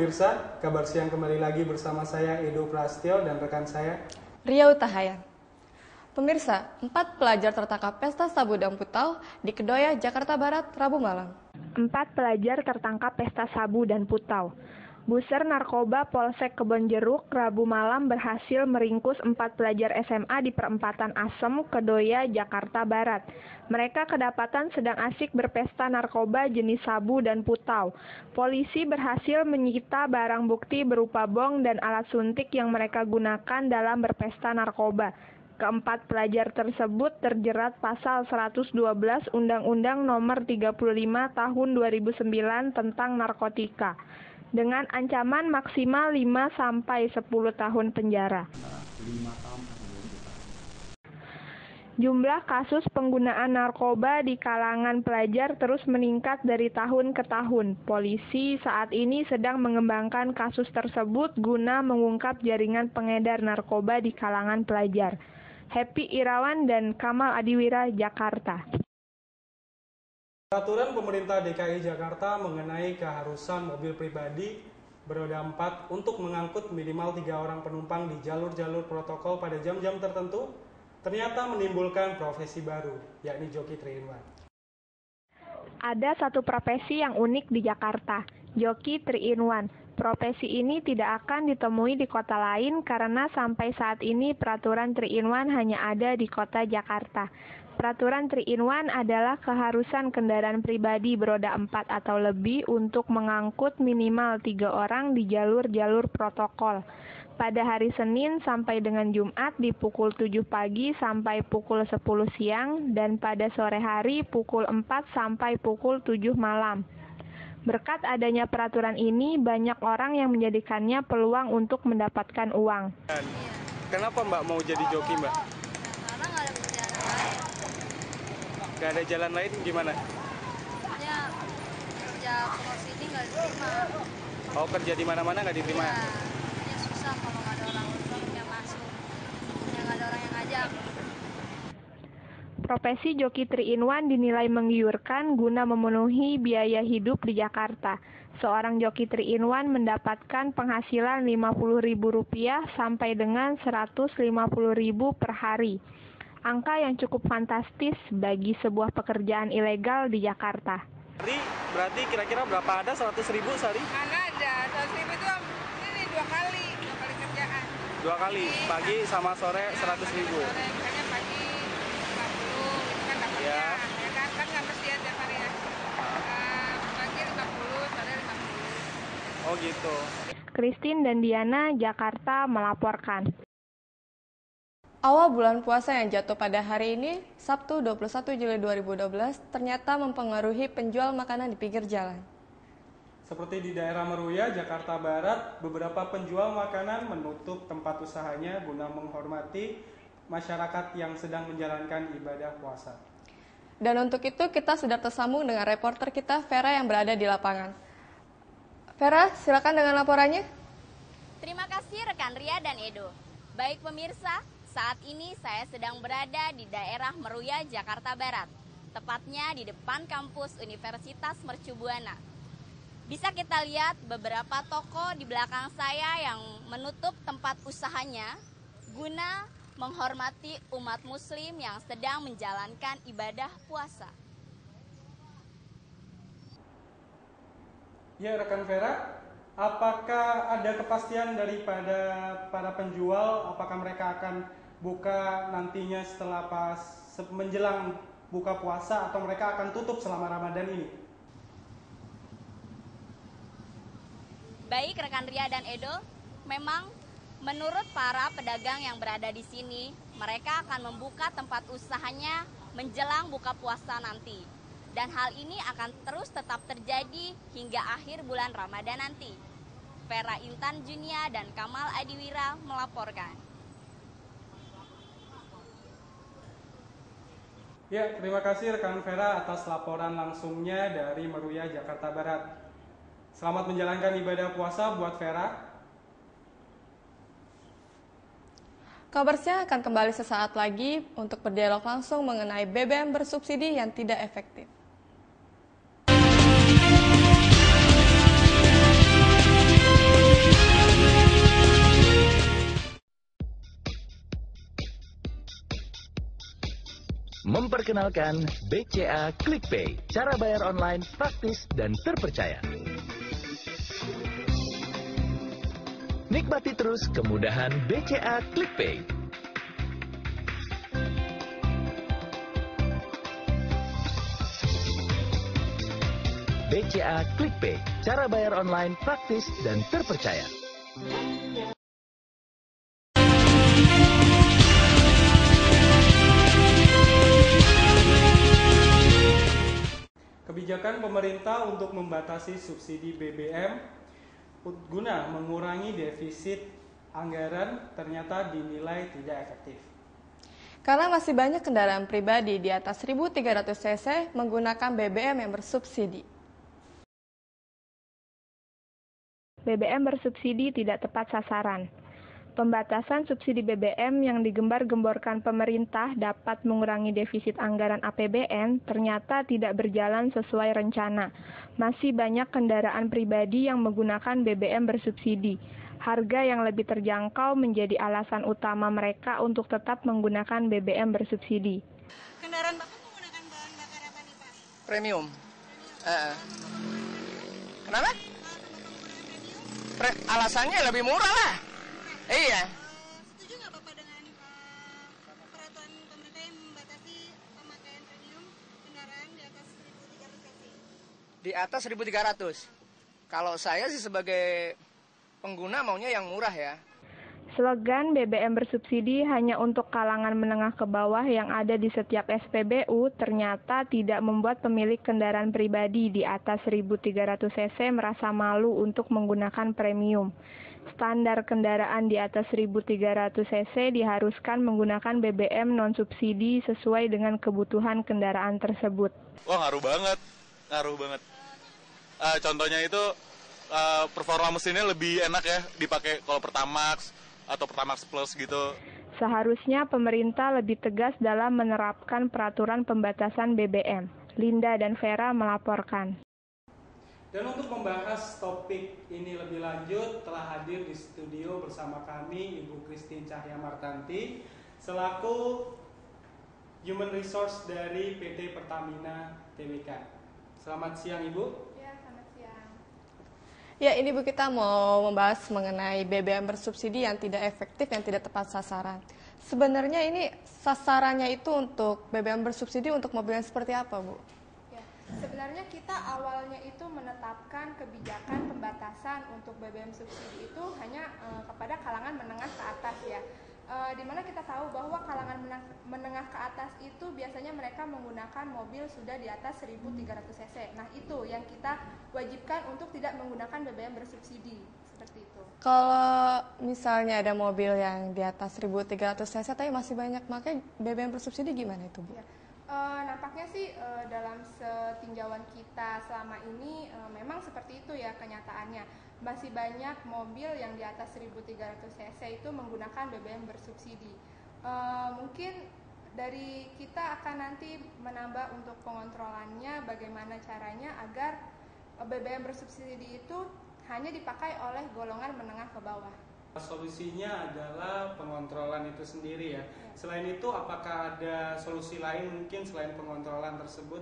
pemirsa, kabar siang kembali lagi bersama saya Edo Prastyo dan rekan saya Ria Utahayan. Pemirsa, 4 pelajar tertangkap pesta sabu dan putau di Kedoya, Jakarta Barat, Rabu malam. 4 pelajar tertangkap pesta sabu dan putau. Buser Narkoba Polsek Kebonjeruk Rabu malam berhasil meringkus 4 pelajar SMA di perempatan Asem, Kedoya, Jakarta Barat. Mereka kedapatan sedang asik berpesta narkoba jenis sabu dan putau. Polisi berhasil menyita barang bukti berupa bong dan alat suntik yang mereka gunakan dalam berpesta narkoba. Keempat pelajar tersebut terjerat pasal 112 Undang-Undang Nomor 35 Tahun 2009 tentang narkotika dengan ancaman maksimal 5-10 tahun penjara. Jumlah kasus penggunaan narkoba di kalangan pelajar terus meningkat dari tahun ke tahun. Polisi saat ini sedang mengembangkan kasus tersebut guna mengungkap jaringan pengedar narkoba di kalangan pelajar. Happy Irawan dan Kamal Adiwira, Jakarta. Peraturan pemerintah DKI Jakarta mengenai keharusan mobil pribadi beroda 4 untuk mengangkut minimal 3 orang penumpang di jalur-jalur protokol pada jam-jam tertentu ternyata menimbulkan profesi baru, yakni joki 3-in-1. Ada satu profesi yang unik di Jakarta, joki 3-in-1. Profesi ini tidak akan ditemui di kota lain karena sampai saat ini peraturan 3-in-1 hanya ada di kota Jakarta. Peraturan 3-in-1 adalah keharusan kendaraan pribadi beroda 4 atau lebih untuk mengangkut minimal 3 orang di jalur-jalur protokol. Pada hari Senin sampai dengan Jumat di pukul 7 pagi sampai pukul 10 siang dan pada sore hari pukul 4 sampai pukul 7 malam. Berkat adanya peraturan ini, banyak orang yang menjadikannya peluang untuk mendapatkan uang. Kenapa Mbak mau jadi joki, Mbak? Karena nggak ada kerjaan lain. Gak ada jalan lain gimana? Ya, kerja promosi ini nggak diterima. Oh, kerja di mana-mana nggak diterima? Ya, ya susah kalau nggak ada orang yang masuk. Ya nggak ada orang yang ngajak. Profesi joki 3-in-1 dinilai menggiurkan guna memenuhi biaya hidup di Jakarta. Seorang joki 3-in-1 mendapatkan penghasilan Rp50.000 sampai dengan Rp150.000 per hari. Angka yang cukup fantastis bagi sebuah pekerjaan ilegal di Jakarta. Berarti kira-kira berapa ada 100.000 sehari? Mana ada, 100.000 itu ini 2 kali kerjaan. 2 kali, pagi sama sore 100.000. Sore, misalnya pagi 50, itu kan dapatnya. Ya. Ya kan nggak mesti ya tiap hari ya. Pagi 50, sore 50. Oh gitu. Christine dan Diana, Jakarta melaporkan. Awal bulan puasa yang jatuh pada hari ini, Sabtu 21 Juli 2012, ternyata mempengaruhi penjual makanan di pinggir jalan. Seperti di daerah Meruya, Jakarta Barat, beberapa penjual makanan menutup tempat usahanya guna menghormati masyarakat yang sedang menjalankan ibadah puasa. Dan untuk itu kita sudah tersambung dengan reporter kita, Vera, yang berada di lapangan. Vera, silakan dengan laporannya. Terima kasih rekan Ria dan Edo. Baik pemirsa, saat ini saya sedang berada di daerah Meruya, Jakarta Barat. Tepatnya di depan kampus Universitas Mercu Buana. Bisa kita lihat beberapa toko di belakang saya yang menutup tempat usahanya guna menghormati umat muslim yang sedang menjalankan ibadah puasa. Ya rekan Vera, apakah ada kepastian daripada para penjual apakah mereka akan buka nantinya setelah menjelang buka puasa atau mereka akan tutup selama Ramadan ini? Baik rekan Ria dan Edo, memang menurut para pedagang yang berada di sini, mereka akan membuka tempat usahanya menjelang buka puasa nanti. Dan hal ini akan terus tetap terjadi hingga akhir bulan Ramadan nanti. Vera Intan Junia dan Kamal Adiwira melaporkan. Ya, terima kasih rekan Vera atas laporan langsungnya dari Meruya, Jakarta Barat. Selamat menjalankan ibadah puasa buat Vera. Kabar Siang akan kembali sesaat lagi untuk berdialog langsung mengenai BBM bersubsidi yang tidak efektif. memperkenalkan BCA ClickPay, cara bayar online praktis dan terpercaya. Nikmati terus kemudahan BCA ClickPay. BCA ClickPay, cara bayar online praktis dan terpercaya. Kebijakan pemerintah untuk membatasi subsidi BBM guna mengurangi defisit anggaran ternyata dinilai tidak efektif. Karena masih banyak kendaraan pribadi di atas 1.300 cc menggunakan BBM yang bersubsidi. BBM bersubsidi tidak tepat sasaran. Pembatasan subsidi BBM yang digembar-gemborkan pemerintah dapat mengurangi defisit anggaran APBN ternyata tidak berjalan sesuai rencana. Masih banyak kendaraan pribadi yang menggunakan BBM bersubsidi. Harga yang lebih terjangkau menjadi alasan utama mereka untuk tetap menggunakan BBM bersubsidi. Kendaraan Bapak menggunakan bahan bakar apa nih Pak? Premium. Kenapa? Alasannya lebih murah lah. Iya. Setuju nggak Bapak dengan peraturan pemerintah yang membatasi pemakaian premium kendaraan di atas 1.300 cc? Di atas 1.300. Kalau saya sih sebagai pengguna maunya yang murah ya. Slogan BBM bersubsidi hanya untuk kalangan menengah ke bawah yang ada di setiap SPBU ternyata tidak membuat pemilik kendaraan pribadi di atas 1.300 cc merasa malu untuk menggunakan premium. Standar kendaraan di atas 1.300 cc diharuskan menggunakan BBM non-subsidi sesuai dengan kebutuhan kendaraan tersebut. Wah, ngaruh banget. Contohnya itu performa mesinnya lebih enak ya dipakai kalau Pertamax atau Pertamax Plus gitu. Seharusnya pemerintah lebih tegas dalam menerapkan peraturan pembatasan BBM. Linda dan Vera melaporkan. Dan untuk membahas topik ini lebih lanjut, telah hadir di studio bersama kami Ibu Christine Cahya Martanti selaku Human Resource dari PT Pertamina Tbk. Selamat siang Ibu. Ya, selamat siang. Ya, ini Bu, kita mau membahas mengenai BBM bersubsidi yang tidak efektif, yang tidak tepat sasaran. Sebenarnya ini sasarannya itu untuk BBM bersubsidi untuk mobil yang seperti apa, Bu? Sebenarnya kita awalnya itu menetapkan kebijakan pembatasan untuk BBM subsidi itu hanya kepada kalangan menengah ke atas ya. Di mana kita tahu bahwa kalangan menengah ke atas itu biasanya mereka menggunakan mobil sudah di atas 1.300 cc. Nah, itu yang kita wajibkan untuk tidak menggunakan BBM bersubsidi. Seperti itu. Kalau misalnya ada mobil yang di atas 1.300 cc tapi masih banyak pakai BBM bersubsidi, gimana itu, Bu? Ya. Nampaknya sih dalam setinjauan kita selama ini memang seperti itu ya kenyataannya. Masih banyak mobil yang di atas 1.300 cc itu menggunakan BBM bersubsidi. Mungkin dari kita akan nanti menambah untuk pengontrolannya, bagaimana caranya agar BBM bersubsidi itu hanya dipakai oleh golongan menengah ke bawah. Solusinya adalah pengontrolan itu sendiri ya. Selain itu, apakah ada solusi lain mungkin selain pengontrolan tersebut?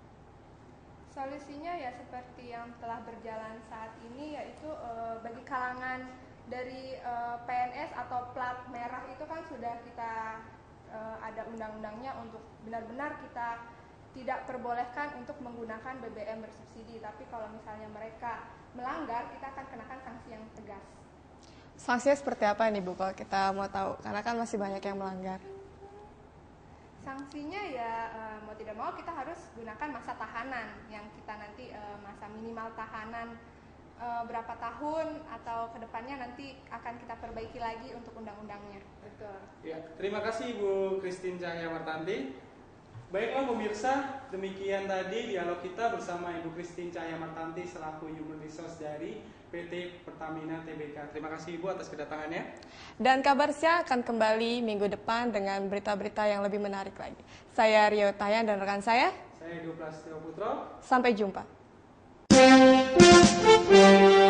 Solusinya ya seperti yang telah berjalan saat ini, yaitu bagi kalangan dari PNS atau plat merah itu kan sudah kita ada undang-undangnya untuk benar-benar kita tidak perbolehkan untuk menggunakan BBM bersubsidi. Tapi kalau misalnya mereka melanggar, kita akan kenakan sanksi yang tegas. Sanksinya seperti apa nih, Bu, kalau kita mau tahu? Karena kan masih banyak yang melanggar. Sanksinya ya mau tidak mau kita harus gunakan masa tahanan yang kita nanti masa minimal tahanan berapa tahun atau kedepannya nanti akan kita perbaiki lagi untuk undang-undangnya. Betul. Ya, terima kasih Ibu Christine Cahya Martanti. Baiklah pemirsa, demikian tadi dialog kita bersama Ibu Christine Cahya Martanti selaku Human Resource dari PT Pertamina Tbk. Terima kasih Ibu atas kedatangannya. Dan Kabar Siang akan kembali minggu depan dengan berita-berita yang lebih menarik lagi. Saya Rio Tayan dan rekan saya. Saya Edo Plastio Putro. Sampai jumpa.